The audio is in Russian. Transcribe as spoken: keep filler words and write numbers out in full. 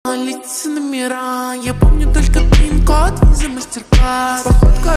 Лица номера, я помню только пин-код, виза, мастер-класс. Походка